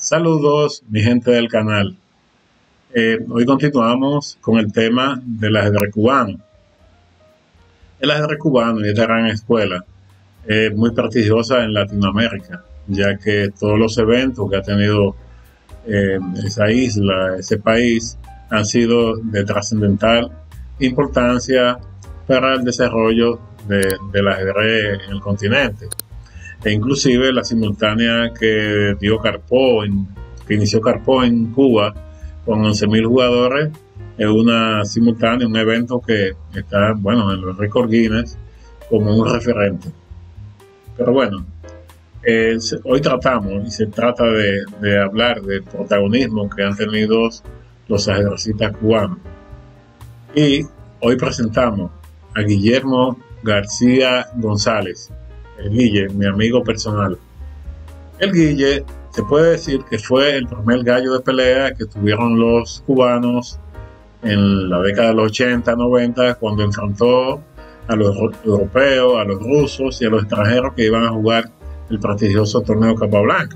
Saludos, mi gente del canal. Hoy continuamos con el tema del ajedrez cubano. El ajedrez cubano y esta gran escuela es muy prestigiosa en Latinoamérica, ya que todos los eventos que ha tenido esa isla, ese país, han sido de trascendental importancia para el desarrollo del ajedrez en el continente. E inclusive la simultánea que inició Carpó en Cuba con 11.000 jugadores, es una simultánea, un evento que está, bueno, en los récords Guinness como un referente. Pero bueno, hoy tratamos y se trata de hablar del protagonismo que han tenido los ajedrecistas cubanos. Y hoy presentamos a Guillermo García González, el Guille, mi amigo personal. El Guille, se puede decir que fue el primer gallo de pelea que tuvieron los cubanos en la década de los 80, 90, cuando enfrentó a los europeos, a los rusos y a los extranjeros que iban a jugar el prestigioso torneo Capablanca.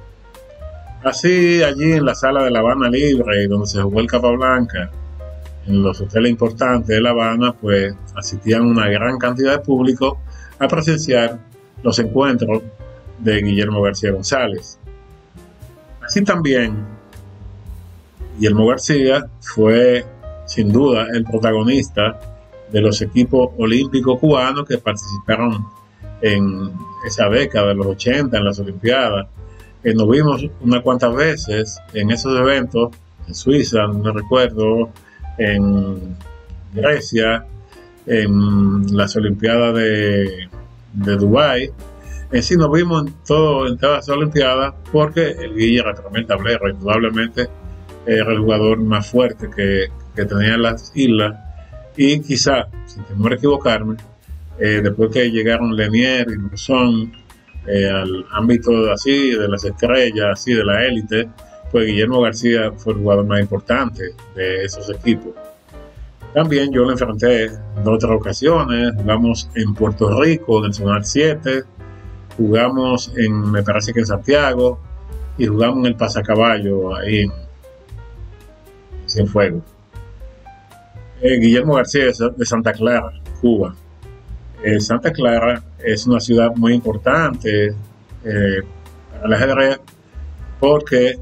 Así, allí en la sala de La Habana Libre, donde se jugó el Capablanca, en los hoteles importantes de La Habana, pues asistían una gran cantidad de público a presenciar los encuentros de Guillermo García González. Así también, Guillermo García fue sin duda el protagonista de los equipos olímpicos cubanos que participaron en esa década de los 80 en las Olimpiadas. Nos vimos unas cuantas veces en esos eventos, en Suiza, no recuerdo, en Grecia, en las Olimpiadas de Dubái. En sí nos vimos en todas las Olimpiadas porque el Guille era tremendo tablero, indudablemente era el jugador más fuerte que tenía las islas, y quizá, sin temor a equivocarme, después que llegaron Lenier y Brusón al ámbito así de las estrellas, así de la élite, pues Guillermo García fue el jugador más importante de esos equipos. También yo lo enfrenté en otras ocasiones. Jugamos en Puerto Rico, del Sonar 7, jugamos me parece que en Santiago, y jugamos en el Pasacaballo, ahí en Cienfuegos. Guillermo García es de Santa Clara, Cuba. Santa Clara es una ciudad muy importante para el ajedrez porque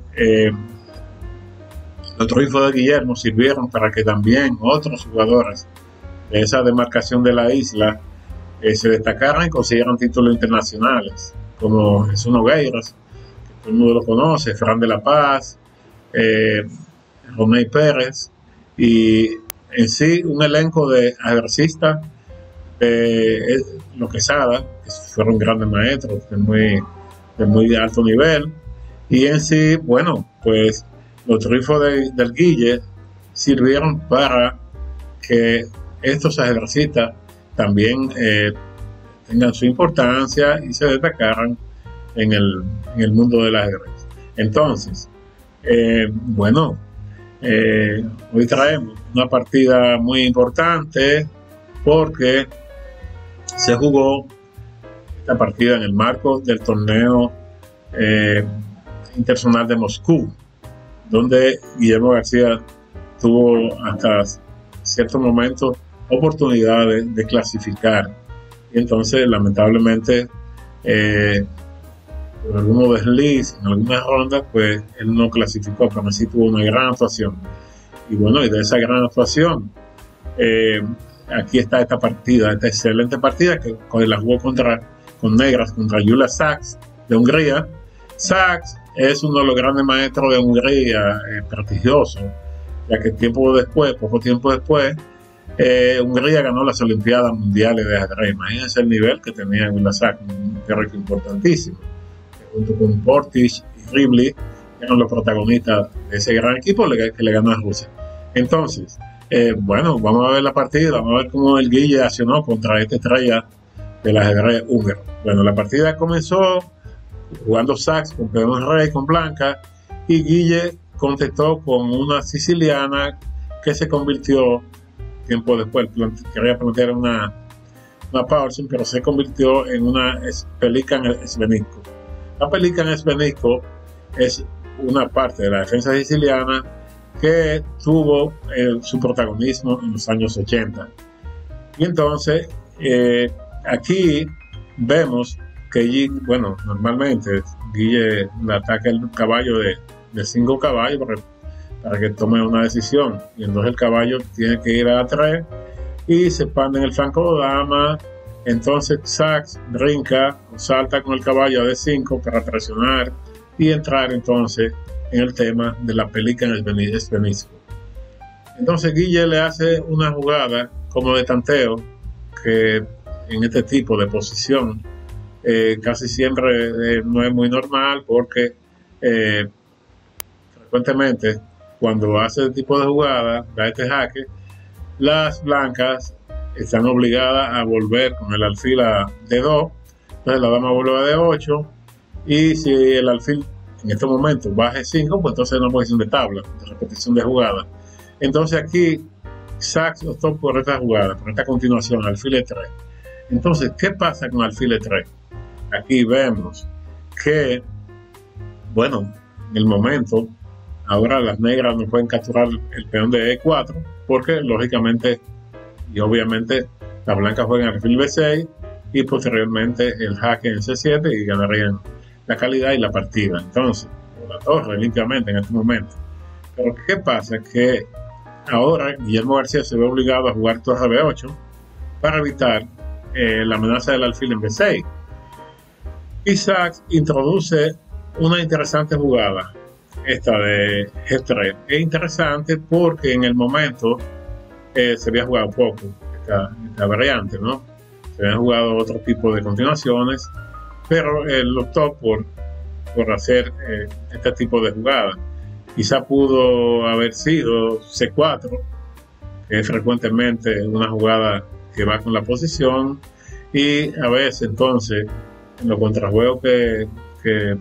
los triunfos de Guillermo sirvieron para que también otros jugadores de esa demarcación de la isla se destacaran y consiguieran títulos internacionales, como Jesús Nogueiras, que todo el mundo lo conoce, Fran de la Paz, Romney Pérez, y en sí un elenco de ajedrecistas los Quesada, que fueron grandes maestros de muy alto nivel. Y en sí, bueno, pues los triunfos del Guille sirvieron para que estos ajedrecistas también tengan su importancia y se destacaran en el mundo del ajedrez. Entonces, bueno, hoy traemos una partida muy importante porque se jugó esta partida en el marco del torneo internacional de Moscú, donde Guillermo García tuvo hasta cierto momento oportunidades de clasificar, y entonces lamentablemente por algunos desliz en algunas rondas, pues él no clasificó, pero sí tuvo una gran actuación. Y bueno, y de esa gran actuación aquí está esta partida, esta excelente partida que la jugó con negras contra Gyula Sachs de Hungría. Sachs es uno de los grandes maestros de Hungría, prestigioso, ya que poco tiempo después, Hungría ganó las Olimpiadas Mundiales de ajedrez. Imagínense el nivel que tenía Gyula Sachs, un teórico importantísimo, junto con Portish y Rivlin, eran los protagonistas de ese gran equipo que le ganó a Rusia. Entonces, bueno, vamos a ver la partida, vamos a ver cómo el Guille accionó contra esta estrella del ajedrez húngaro. Bueno, la partida comenzó jugando Sachs con peón rey con blanca, y Guille contestó con una siciliana que se convirtió tiempo después, quería plantear una Paulsen, pero se convirtió en una Pelikan Svenizko. La Pelikan Svenizko es una parte de la defensa siciliana que tuvo su protagonismo en los años 80. Y entonces, aquí vemos que, bueno, normalmente Guille le ataca el caballo de 5 caballos para que tome una decisión. Y entonces el caballo tiene que ir a 3 y se expande en el flanco de dama. Entonces Sax brinca o salta con el caballo a D5 para presionar y entrar entonces en el tema de la pelica en el espenisco. Entonces Guille le hace una jugada como de tanteo que en este tipo de posición casi siempre no es muy normal, porque frecuentemente cuando hace este tipo de jugada, da este jaque, las blancas están obligadas a volver con el alfil a D2, entonces la dama vuelve a D8, y si el alfil en este momento baja G5, pues entonces es una posición de tabla, de repetición de jugada. Entonces aquí Sax optó por esta jugada, por esta continuación, alfil E3. Entonces, ¿qué pasa con alfil E3? Aquí vemos que, bueno, en el momento, ahora las negras no pueden capturar el peón de E4, porque lógicamente y obviamente las blancas juegan alfil B6 y posteriormente el jaque en C7 y ganarían la calidad y la partida. Entonces, la torre limpiamente en este momento. Pero ¿qué pasa? Que ahora Guillermo García se ve obligado a jugar torre B8 para evitar la amenaza del alfil en B6. Y Sax introduce una interesante jugada, esta de G3. Es interesante porque en el momento se había jugado poco esta variante, ¿no? Se habían jugado otro tipo de continuaciones, pero él optó por hacer este tipo de jugada. Quizá pudo haber sido C4, que es frecuentemente una jugada que va con la posición, y a veces entonces en los contrajuegos que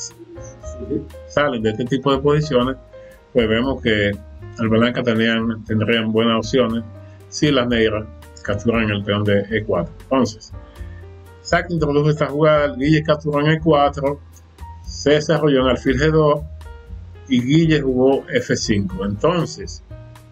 salen de este tipo de posiciones, pues vemos que las blancas tendrían buenas opciones si las negras capturan el peón de E4. Entonces, Sax introdujo esta jugada, Guille capturó en E4, se desarrolló en alfil G2 y Guille jugó F5. Entonces,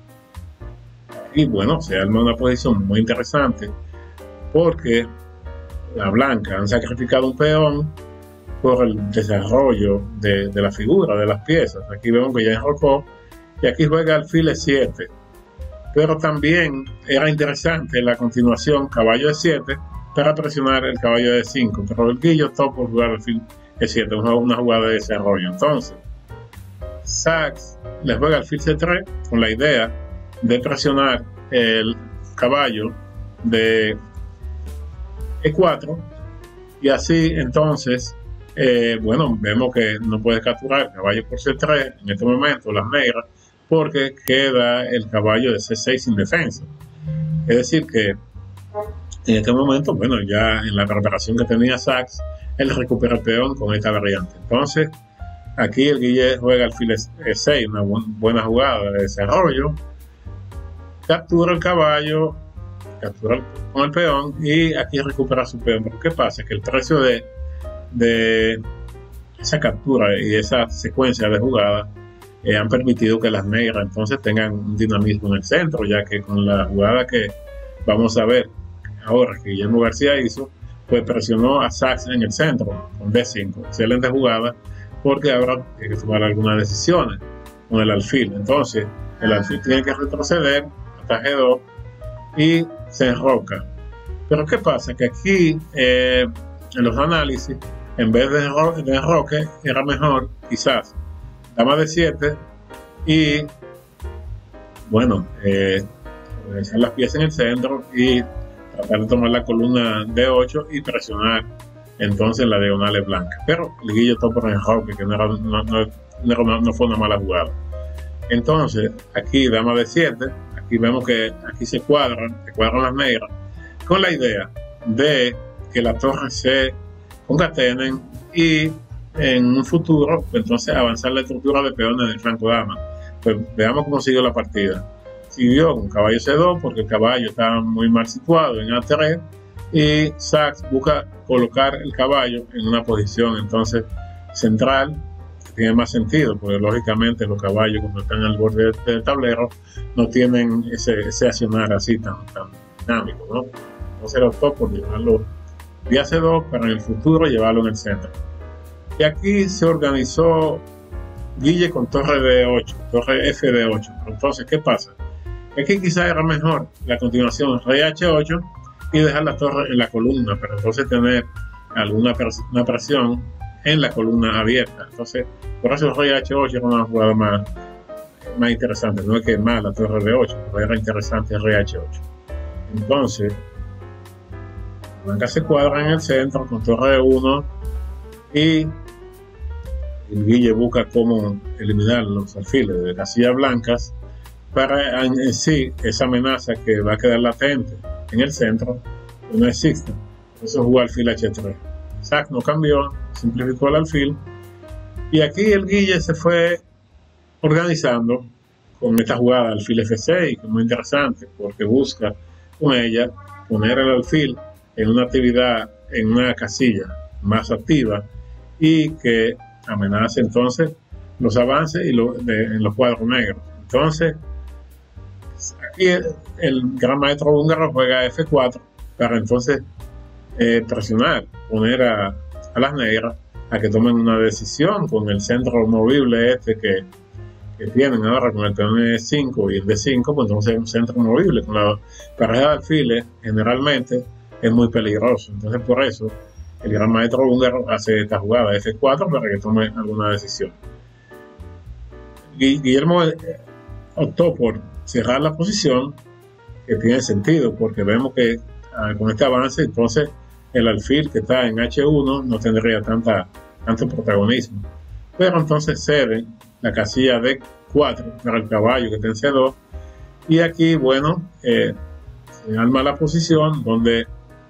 y bueno, se arma una posición muy interesante porque la blanca han sacrificado un peón por el desarrollo de la figura, de las piezas. Aquí vemos que ya enrocó y aquí juega alfil E7, pero también era interesante la continuación caballo E7 para presionar el caballo E5, pero el Guille optó por jugar alfil E7, una jugada de desarrollo. Entonces Sax le juega alfil C3 con la idea de presionar el caballo de E4 y así entonces bueno, vemos que no puede capturar el caballo por C3 en este momento las negras, porque queda el caballo de C6 sin defensa. Es decir que en este momento, bueno, ya en la preparación que tenía Sax, él recupera el peón con esta variante. Entonces aquí el Guille juega alfil E6, una buena jugada de desarrollo, captura el caballo, captura con el peón y aquí recupera su peón. Pero ¿qué pasa? Que el precio de esa captura y esa secuencia de jugadas han permitido que las negras entonces tengan un dinamismo en el centro, ya que con la jugada que vamos a ver ahora que Guillermo García hizo, pues presionó a Sax en el centro con D5. Excelente jugada, porque ahora tiene que tomar algunas decisiones con el alfil. Entonces el alfil tiene que retroceder hasta G2 y se enroca. Pero ¿qué pasa? Que aquí en los análisis, en vez de enroque, era mejor quizás dama de 7 y bueno, echar las piezas en el centro y tratar de tomar la columna D8 y presionar entonces la diagonal blanca. Pero el Guille optó por enroque, que no fue una mala jugada. Entonces aquí dama de 7, aquí vemos que aquí se cuadran las negras con la idea de que las torres se concatenen y en un futuro pues entonces avanzar la estructura de peones del flanco dama. Pues veamos cómo siguió la partida. Siguió con caballo C2 porque el caballo estaba muy mal situado en A3 y Sax busca colocar el caballo en una posición entonces central tiene más sentido, porque lógicamente los caballos cuando están al borde del tablero no tienen ese accionar así tan dinámico, ¿no? Entonces optó por llevarlo vía C2 para en el futuro llevarlo en el centro. Y aquí se organizó Guille con torre D8, torre F de 8. Entonces, ¿qué pasa? Aquí quizás era mejor la continuación rey H8 y dejar la torre en la columna, pero entonces tener una presión en la columna abierta. Entonces, por eso el rey H8 era una jugada más interesante. No es que más la torre D8, pero era interesante el rey H8. Entonces, la blanca se cuadra en el centro con torre D1 y el Guille busca cómo eliminar los alfiles de casillas blancas para en sí esa amenaza que va a quedar latente en el centro no existe. Eso jugó alfil H3. Isaac no cambió, simplificó el alfil y aquí el Guille se fue organizando con esta jugada alfil F6, que es muy interesante porque busca con ella poner el alfil en una actividad, en una casilla más activa y que amenace entonces los avances en los cuadros negros. Entonces, aquí el gran maestro húngaro juega F4 para entonces presionar, poner a las negras a que tomen una decisión con el centro movible que tienen ahora con el peón E5 y el D5, pues entonces es un centro movible. Con la pareja de alfiles generalmente es muy peligroso. Entonces por eso el gran maestro húngaro hace esta jugada F4 para que tome alguna decisión. Guillermo optó por cerrar la posición, que tiene sentido porque vemos que con este avance entonces el alfil que está en H1 no tendría tanto protagonismo, pero entonces cede la casilla D4 para el caballo que está en C2 y aquí bueno se arma la posición donde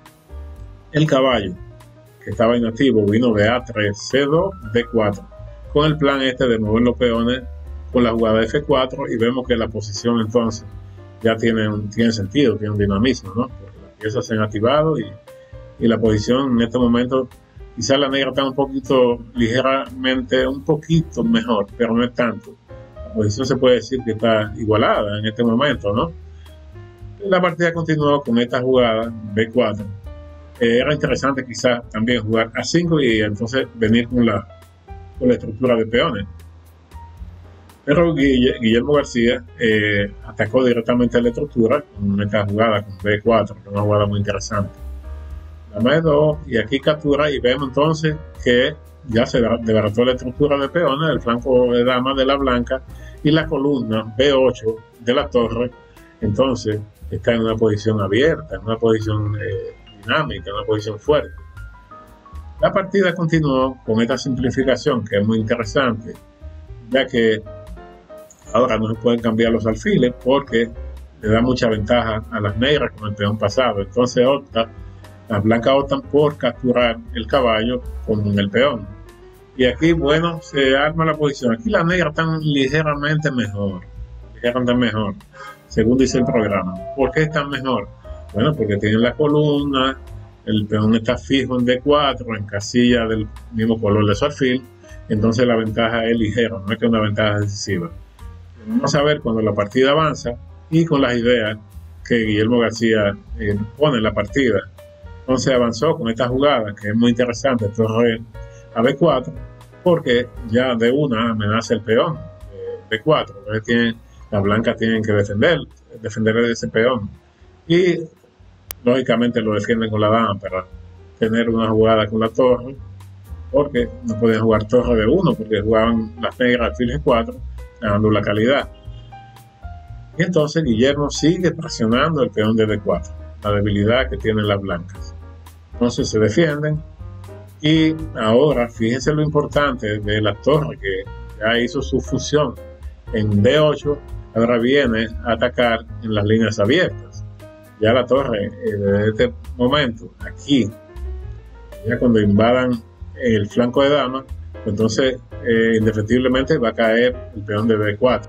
el caballo que estaba inactivo vino de A3, C2, D4 con el plan de mover los peones con la jugada F4 y vemos que la posición entonces ya tiene sentido, tiene un dinamismo, ¿no? Porque las piezas se han activado y la posición en este momento, quizás la negra está un poquito ligeramente, un poquito mejor, pero no es tanto. La posición se puede decir que está igualada en este momento, ¿no? La partida continuó con esta jugada B4. Era interesante quizás también jugar A5 y entonces venir con la estructura de peones. Pero Guillermo García atacó directamente la estructura con esta jugada con B4, que es una jugada muy interesante. Dama de 2 y aquí captura y vemos entonces que ya se desbarató la estructura de peones, el flanco de dama de la blanca y la columna B8 de la torre, entonces está en una posición abierta, en una posición dinámica, en una posición fuerte. La partida continuó con esta simplificación que es muy interesante, ya que ahora no se pueden cambiar los alfiles porque le da mucha ventaja a las negras con el peón pasado, entonces las blancas optan por capturar el caballo con el peón. Y aquí, bueno, se arma la posición. Aquí las negras están ligeramente mejor, según dice el programa. ¿Por qué están mejor? Bueno, porque tienen la columna, el peón está fijo en D4, en casilla del mismo color de su alfil, entonces la ventaja es ligera, no es que es una ventaja decisiva. Vamos a ver cuando la partida avanza y con las ideas que Guillermo García pone en la partida. Entonces avanzó con esta jugada que es muy interesante, torre a B4, porque ya de una amenaza el peón B4, entonces las blancas tienen que defender ese peón y lógicamente lo defienden con la dama para tener una jugada con la torre, porque no podían jugar torre de 1 porque jugaban las negras alfil G4 ganando la calidad. Y entonces Guillermo sigue presionando el peón de D4, la debilidad que tienen las blancas. Entonces se defienden y ahora fíjense lo importante de la torre que ya hizo su función en D8, ahora viene a atacar en las líneas abiertas. Ya la torre desde este momento aquí, ya cuando invadan el flanco de dama, pues entonces indefectiblemente va a caer el peón de D4.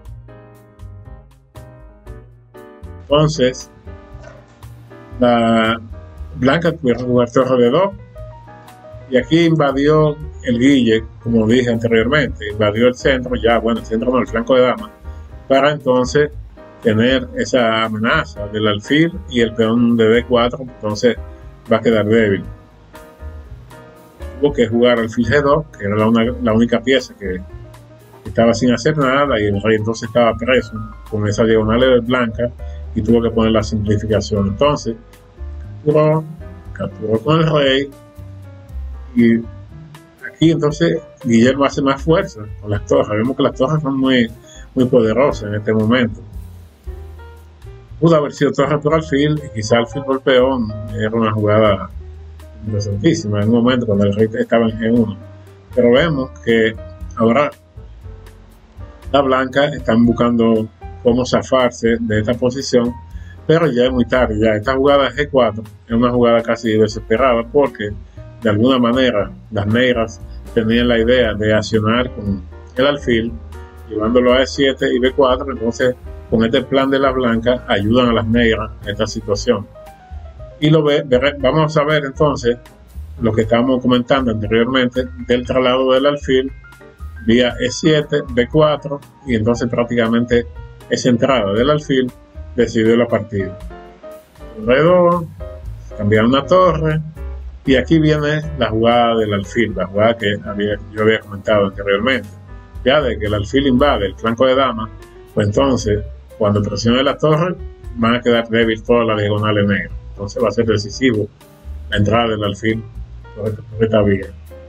Entonces la blanca puede jugar torre de 2 Y aquí invadió el Guille, como dije anteriormente, invadió el centro, ya, bueno, el centro no, el flanco de dama, para entonces tener esa amenaza del alfil y el peón de D4, entonces va a quedar débil. Tuvo que jugar alfil G2, que era la única pieza que estaba sin hacer nada, y el rey entonces estaba preso con esa diagonal blanca y tuvo que poner la simplificación. Entonces capturó con el rey, y aquí entonces Guillermo hace más fuerza con las torres. Vemos que las torres son muy poderosas en este momento. Pudo haber sido torre por alfil y quizá alfil por peón. Era una jugada interesantísima en un momento cuando el rey estaba en G1. Pero vemos que ahora la blanca están buscando cómo zafarse de esta posición, pero ya es muy tarde. Ya esta jugada G4 es una jugada casi desesperada, porque de alguna manera las negras tenían la idea de accionar con el alfil, llevándolo a E7 y B4. Entonces, con este plan de las blancas, ayudan a las negras en esta situación. Y vamos a ver entonces lo que estábamos comentando anteriormente del traslado del alfil vía E7, B4, y entonces prácticamente esa entrada del alfil decidió la partida. Alrededor, cambiar una torre, y aquí viene la jugada del alfil, la jugada que yo había comentado anteriormente. Ya de que el alfil invade el flanco de dama, pues entonces cuando presione la torre van a quedar débiles todas las diagonales negras. Entonces va a ser decisivo la entrada del alfil por esta vía.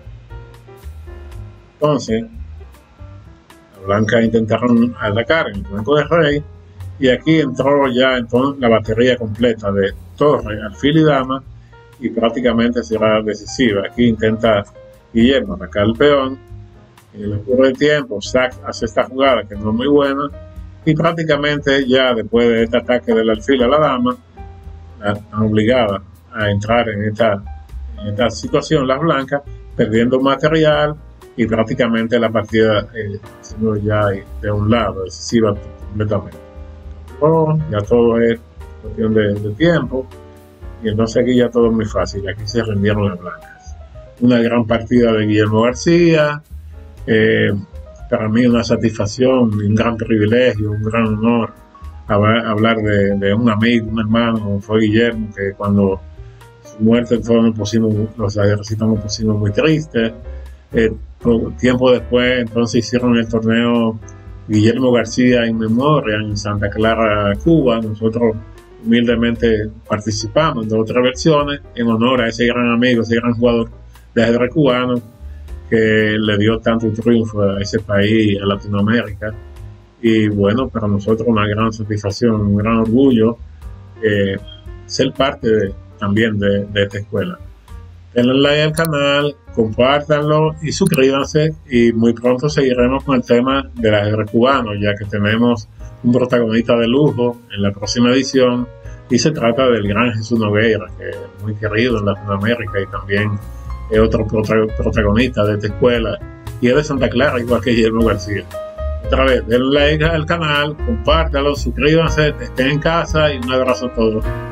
Entonces la blanca intentaron atacar en el flanco del rey, y aquí entró ya entonces la batería completa de torre, alfil y dama, y prácticamente será decisiva. Aquí intenta Guillermo atacar el peón, en el ocurre el tiempo Sack hace esta jugada que no es muy buena, y prácticamente ya después de este ataque del alfil a la dama, están obligadas a entrar en esta situación las blancas, perdiendo material, y prácticamente la partida siendo ya de un lado, decisiva completamente. Ya todo es cuestión de tiempo, y entonces aquí ya todo es muy fácil. Aquí se rindieron las blancas. Una gran partida de Guillermo García, para mí una satisfacción, un gran privilegio, un gran honor hablar de un amigo, un hermano como fue Guillermo, que cuando su muerte todos los ejercitos nos pusimos muy tristes. Tiempo después entonces hicieron el torneo Guillermo García in Memoria en Santa Clara, Cuba. Nosotros humildemente participamos de otras versiones en honor a ese gran amigo, ese gran jugador de ajedrez cubano, que le dio tanto triunfo a ese país, a Latinoamérica. Y bueno, para nosotros una gran satisfacción, un gran orgullo ser parte también de esta escuela. Denle like al canal, compártanlo y suscríbanse, y muy pronto seguiremos con el tema del ajedrez cubano, ya que tenemos un protagonista de lujo en la próxima edición, y se trata del gran Jesús Nogueira, que es muy querido en Latinoamérica y también es otro protagonista de esta escuela, y es de Santa Clara, igual que Guillermo García. Otra vez, denle like al canal, compártanlo, suscríbanse, estén en casa, y un abrazo a todos.